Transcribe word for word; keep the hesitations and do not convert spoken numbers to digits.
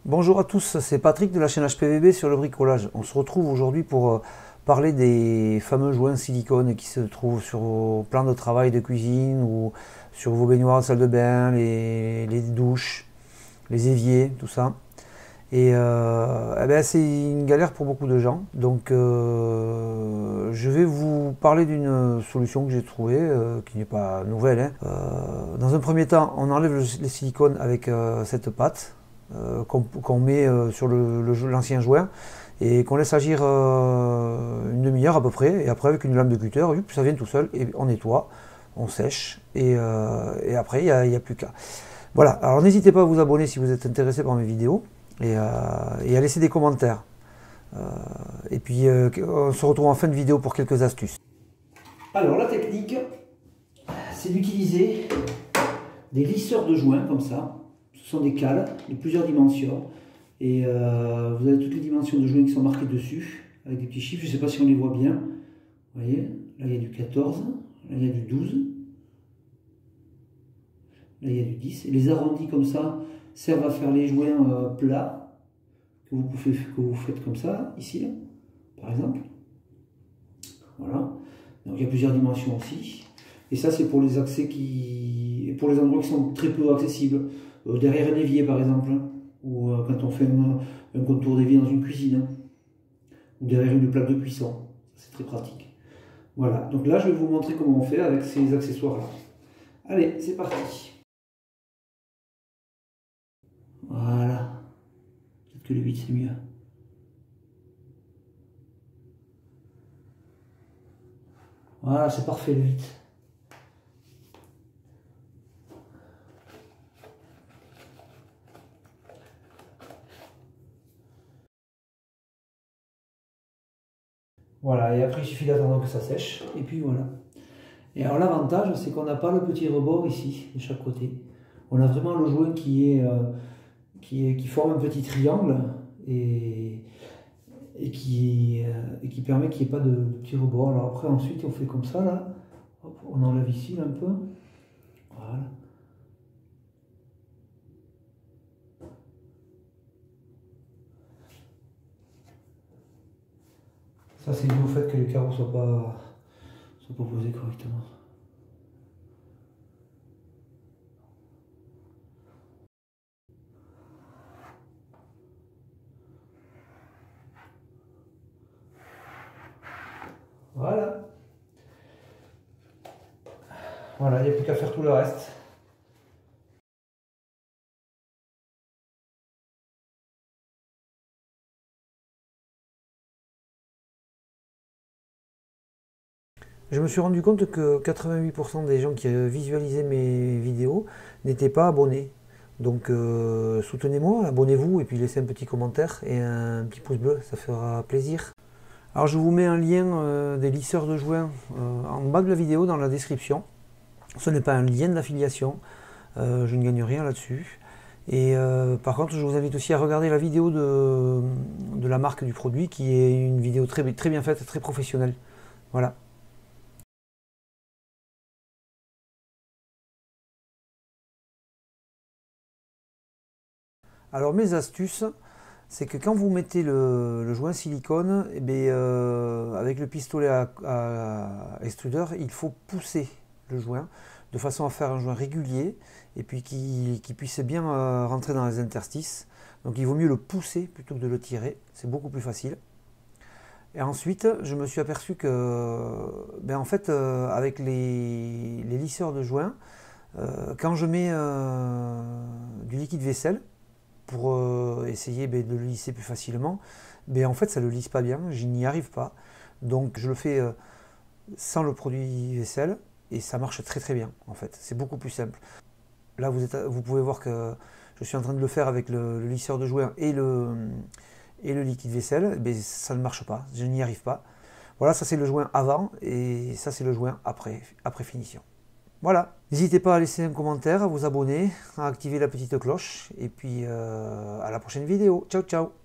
Bonjour à tous, c'est Patrick de la chaîne H P V B sur le bricolage. On se retrouve aujourd'hui pour euh, parler des fameux joints silicone qui se trouvent sur vos plans de travail de cuisine ou sur vos baignoires de salle de bain, les, les douches, les éviers, tout ça. Et euh, eh ben, c'est une galère pour beaucoup de gens. Donc euh, je vais vous parler d'une solution que j'ai trouvée, euh, qui n'est pas nouvelle, hein. Euh, dans un premier temps, on enlève le, les silicones avec euh, cette pâte euh, qu'on qu'on met euh, sur l'ancien joint et qu'on laisse agir euh, une demi-heure à peu près. Et après, avec une lame de cutter, ça vient tout seul et on nettoie, on sèche et, euh, et après, il n'y a, a plus qu'à. Voilà, alors n'hésitez pas à vous abonner si vous êtes intéressé par mes vidéos. Et, euh, et à laisser des commentaires. Euh, et puis euh, on se retrouve en fin de vidéo pour quelques astuces. Alors la technique, c'est d'utiliser des lisseurs de joints comme ça. Ce sont des cales de plusieurs dimensions. Et euh, vous avez toutes les dimensions de joints qui sont marquées dessus, avec des petits chiffres. Je ne sais pas si on les voit bien. Vous voyez, là il y a du quatorze, là il y a du douze. Là il y a du dix. Et les arrondis comme ça servent à faire les joints euh, plats que vous, pouvez, que vous faites comme ça, ici, là, par exemple. Voilà. Donc il y a plusieurs dimensions aussi. Et ça, c'est pour les accès qui. Pour les endroits qui sont très peu accessibles. Euh, derrière un évier, par exemple. Hein, ou euh, quand on fait un, un contour d'évier dans une cuisine. Hein, ou derrière une plaque de cuisson. C'est très pratique. Voilà. Donc là, je vais vous montrer comment on fait avec ces accessoires-là. Allez, c'est parti. Voilà. Peut-être que le huit c'est mieux. Voilà, c'est parfait le huit. Voilà, et après il suffit d'attendre que ça sèche, et puis voilà. Et alors l'avantage, c'est qu'on n'a pas le petit rebord ici, de chaque côté. On a vraiment le joint qui, est, euh, qui, est, qui forme un petit triangle, et, et, qui, euh, et qui permet qu'il n'y ait pas de, de petit rebord. Alors après, ensuite, on fait comme ça, là. Hop, on enlève ici, là, un peu. Voilà. Ça, c'est dû au fait que les carreaux ne soient pas, soient pas posés correctement. Voilà. Voilà, il n'y a plus qu'à faire tout le reste. Je me suis rendu compte que quatre-vingt-huit pour cent des gens qui visualisaient mes vidéos n'étaient pas abonnés. Donc euh, soutenez-moi, abonnez-vous et puis laissez un petit commentaire et un petit pouce bleu, ça fera plaisir. Alors je vous mets un lien euh, des lisseurs de joints euh, en bas de la vidéo dans la description. Ce n'est pas un lien d'affiliation, euh, je ne gagne rien là-dessus. Et euh, par contre, je vous invite aussi à regarder la vidéo de, de la marque du produit qui est une vidéo très, très bien faite, très professionnelle. Voilà. Alors mes astuces, c'est que quand vous mettez le, le joint silicone, eh bien, euh, avec le pistolet à, à extrudeur, il faut pousser le joint de façon à faire un joint régulier et puis qui, qui puisse bien euh, rentrer dans les interstices. Donc il vaut mieux le pousser plutôt que de le tirer, c'est beaucoup plus facile. Et ensuite, je me suis aperçu que, ben en fait, euh, avec les, les lisseurs de joints, euh, quand je mets euh, du liquide vaisselle, pour euh, essayer ben, de le lisser plus facilement, ben, en fait ça ne le lisse pas bien, je n'y arrive pas. Donc je le fais euh, sans le produit vaisselle et ça marche très très bien en fait, c'est beaucoup plus simple. Là vous, êtes, vous pouvez voir que je suis en train de le faire avec le, le lisseur de joint et le, et le liquide vaisselle, ben, ça ne marche pas, je n'y arrive pas. Voilà, ça c'est le joint avant et ça c'est le joint après, après finition. Voilà, n'hésitez pas à laisser un commentaire, à vous abonner, à activer la petite cloche, et puis euh, à la prochaine vidéo. Ciao, ciao!